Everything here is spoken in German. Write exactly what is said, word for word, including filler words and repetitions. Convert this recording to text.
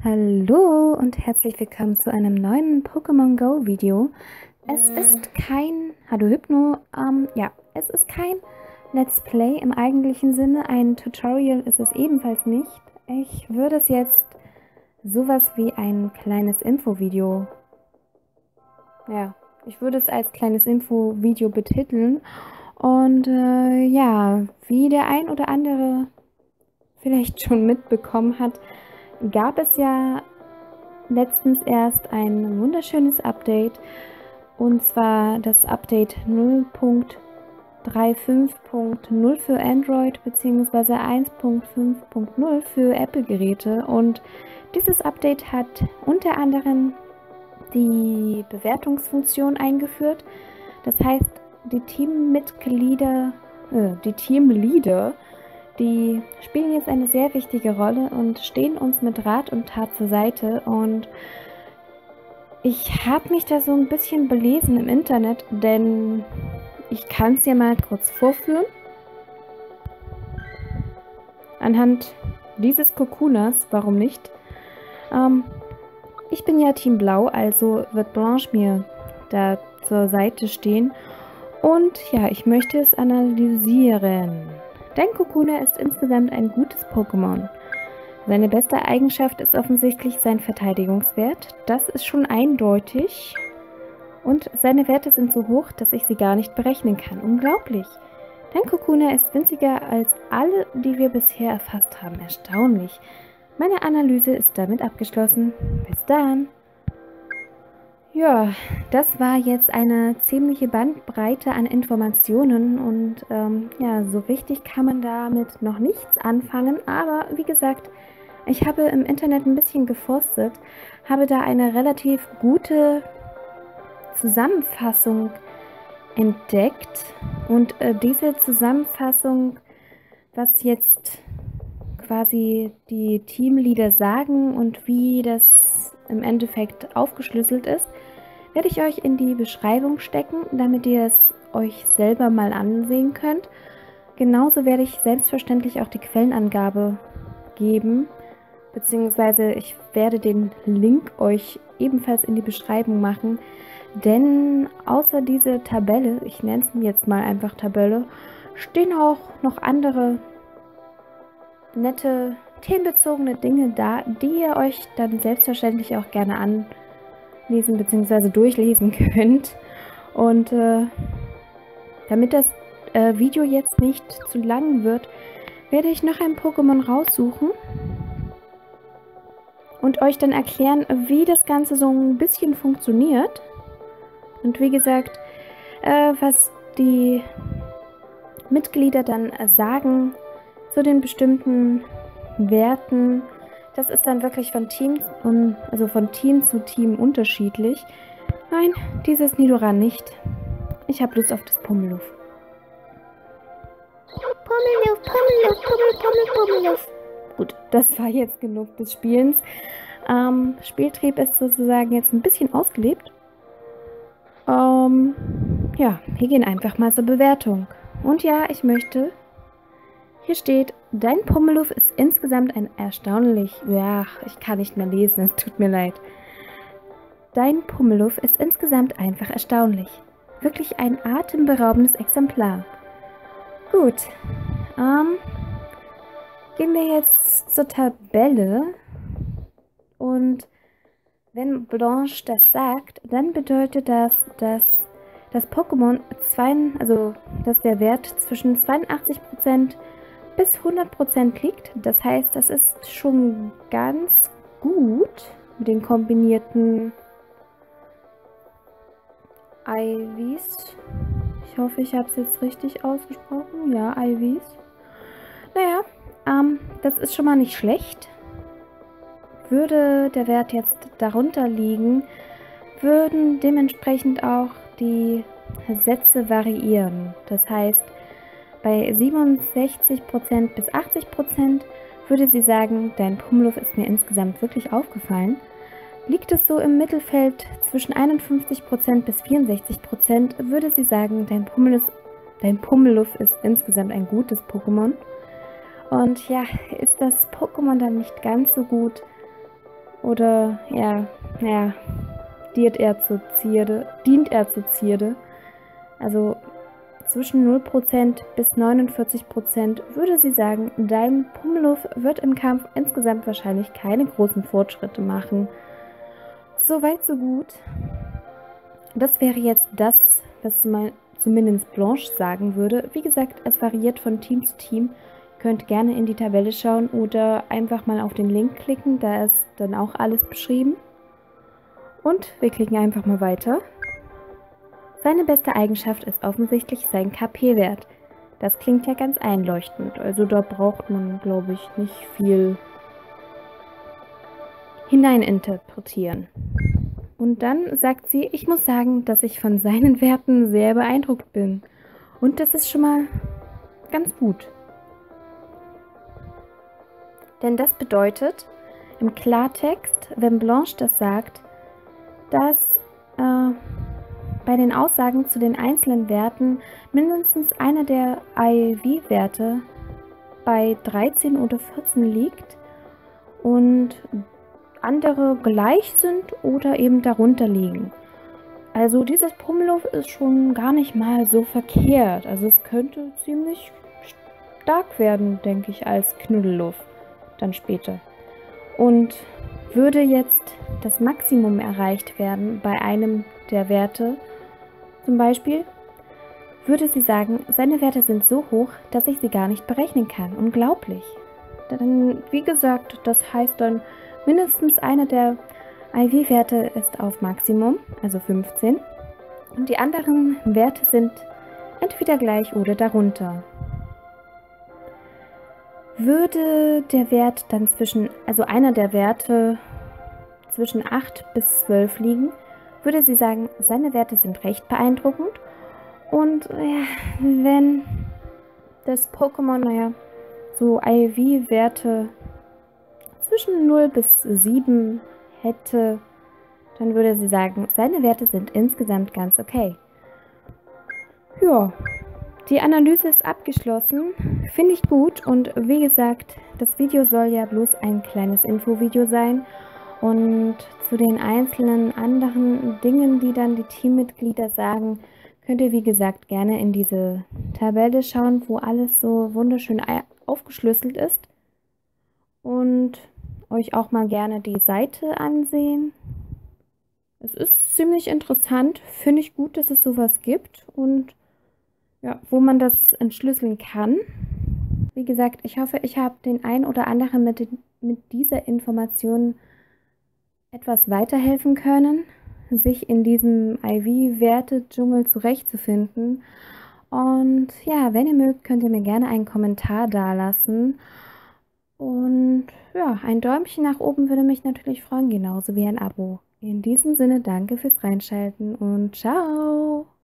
Hallo und herzlich willkommen zu einem neuen Pokémon Go Video. Es ist kein, hallo Hypno, ähm, ja, es ist kein Let's Play im eigentlichen Sinne, ein Tutorial ist es ebenfalls nicht. Ich würde es jetzt sowas wie ein kleines Infovideo, ja, ich würde es als kleines Infovideo betiteln. Und äh, ja, wie der ein oder andere vielleicht schon mitbekommen hat, gab es ja letztens erst ein wunderschönes Update, und zwar das Update null Punkt fünfunddreißig Punkt null für Android bzw. eins Punkt fünf Punkt null für Apple-Geräte, und dieses Update hat unter anderem die Bewertungsfunktion eingeführt. Das heißt, die Teammitglieder, äh, die Teamleader, die spielen jetzt eine sehr wichtige Rolle und stehen uns mit Rat und Tat zur Seite. Und ich habe mich da so ein bisschen belesen im Internet, denn ich kann es ja mal kurz vorführen. Anhand dieses Kokunas, warum nicht? Ähm, ich bin ja Team Blau, also wird Blanche mir da zur Seite stehen. Und ja, ich möchte es analysieren. Dein Kokuna ist insgesamt ein gutes Pokémon. Seine beste Eigenschaft ist offensichtlich sein Verteidigungswert. Das ist schon eindeutig. Und seine Werte sind so hoch, dass ich sie gar nicht berechnen kann. Unglaublich. Dein Kokuna ist winziger als alle, die wir bisher erfasst haben. Erstaunlich. Meine Analyse ist damit abgeschlossen. Bis dann. Ja, das war jetzt eine ziemliche Bandbreite an Informationen und ähm, ja, so richtig kann man damit noch nichts anfangen, aber wie gesagt, ich habe im Internet ein bisschen geforstet, habe da eine relativ gute Zusammenfassung entdeckt, und äh, diese Zusammenfassung, was jetzt quasi die Teamleader sagen und wie das im Endeffekt aufgeschlüsselt ist, werde ich euch in die Beschreibung stecken, damit ihr es euch selber mal ansehen könnt. Genauso werde ich selbstverständlich auch die Quellenangabe geben, beziehungsweise ich werde den Link euch ebenfalls in die Beschreibung machen, denn außer diese Tabelle, ich nenne es mir jetzt mal einfach Tabelle, stehen auch noch andere nette themenbezogene Dinge da, die ihr euch dann selbstverständlich auch gerne anlesen bzw. durchlesen könnt. Und äh, damit das äh, Video jetzt nicht zu lang wird, werde ich noch ein Pokémon raussuchen und euch dann erklären, wie das Ganze so ein bisschen funktioniert. Und wie gesagt, äh, was die Mitglieder dann äh, sagen zu den bestimmten Werten, das ist dann wirklich von Team, und, also von Team zu Team unterschiedlich. Nein, dieses Nidoran nicht. Ich habe Lust auf das Pummeluff. Pummeluff, Pummeluff, Pummel, Pummel, Pummeluff. Gut, das war jetzt genug des Spielens. Ähm, Spieltrieb ist sozusagen jetzt ein bisschen ausgelebt. Ähm, ja, wir gehen einfach mal zur Bewertung. Und ja, ich möchte... Hier steht, dein Pummeluff ist insgesamt ein erstaunlich... Ja, ich kann nicht mehr lesen, es tut mir leid. Dein Pummeluff ist insgesamt einfach erstaunlich. Wirklich ein atemberaubendes Exemplar. Gut, ähm, gehen wir jetzt zur Tabelle. Und wenn Blanche das sagt, dann bedeutet das, dass das Pokémon, zwei, also dass der Wert zwischen zweiundachtzig Prozent bis hundert Prozent liegt. Das heißt, das ist schon ganz gut mit den kombinierten I Vs. Ich hoffe, ich habe es jetzt richtig ausgesprochen. Ja, I Vs. Naja, ähm, das ist schon mal nicht schlecht. Würde der Wert jetzt darunter liegen, würden dementsprechend auch die Sätze variieren. Das heißt, bei siebenundsechzig Prozent bis achtzig Prozent würde sie sagen, dein Pummeluff ist mir insgesamt wirklich aufgefallen. Liegt es so im Mittelfeld zwischen einundfünfzig Prozent bis vierundsechzig Prozent, würde sie sagen, dein Pummeluff, dein Pummeluff ist insgesamt ein gutes Pokémon. Und ja, ist das Pokémon dann nicht ganz so gut, oder ja, naja, dient er zur Zierde, dient er zur Zierde. Also zwischen null Prozent bis neunundvierzig Prozent würde sie sagen, dein Pummeluff wird im Kampf insgesamt wahrscheinlich keine großen Fortschritte machen. Soweit, so gut. Das wäre jetzt das, was zumindest Blanche sagen würde. Wie gesagt, es variiert von Team zu Team. Ihr könnt gerne in die Tabelle schauen oder einfach mal auf den Link klicken, da ist dann auch alles beschrieben. Und wir klicken einfach mal weiter. Seine beste Eigenschaft ist offensichtlich sein K P-Wert. Das klingt ja ganz einleuchtend, also da braucht man, glaube ich, nicht viel hineininterpretieren. Und dann sagt sie, ich muss sagen, dass ich von seinen Werten sehr beeindruckt bin. Und das ist schon mal ganz gut. Denn das bedeutet im Klartext, wenn Blanche das sagt, dass äh, bei den Aussagen zu den einzelnen Werten mindestens einer der I V-Werte bei dreizehn oder vierzehn liegt und andere gleich sind oder eben darunter liegen. Also dieses Pummeluff ist schon gar nicht mal so verkehrt. Also es könnte ziemlich stark werden, denke ich, als Knuddelluff dann später. Und würde jetzt das Maximum erreicht werden bei einem der Werte, zum Beispiel, würde sie sagen, seine Werte sind so hoch, dass ich sie gar nicht berechnen kann. Unglaublich. Dann, wie gesagt, das heißt dann, mindestens einer der I V-Werte ist auf Maximum, also fünfzehn. Und die anderen Werte sind entweder gleich oder darunter. Würde der Wert dann zwischen, also einer der Werte zwischen acht bis zwölf liegen, würde sie sagen, seine Werte sind recht beeindruckend. Und ja, wenn das Pokémon, naja, so I V-Werte zwischen null bis sieben hätte, dann würde sie sagen, seine Werte sind insgesamt ganz okay. Ja, die Analyse ist abgeschlossen, finde ich gut und wie gesagt, das Video soll ja bloß ein kleines Infovideo sein und zu den einzelnen anderen Dingen, die dann die Teammitglieder sagen, könnt ihr wie gesagt gerne in diese Tabelle schauen, wo alles so wunderschön aufgeschlüsselt ist und euch auch mal gerne die Seite ansehen. Es ist ziemlich interessant, finde ich gut, dass es sowas gibt und ja, wo man das entschlüsseln kann. Wie gesagt, ich hoffe, ich habe den einen oder anderen mit, mit dieser Information etwas weiterhelfen können, sich in diesem I V-Werte-Dschungel zurechtzufinden. Und ja, wenn ihr mögt, könnt ihr mir gerne einen Kommentar dalassen. Und ja, ein Däumchen nach oben würde mich natürlich freuen, genauso wie ein Abo. In diesem Sinne, danke fürs Reinschalten und ciao!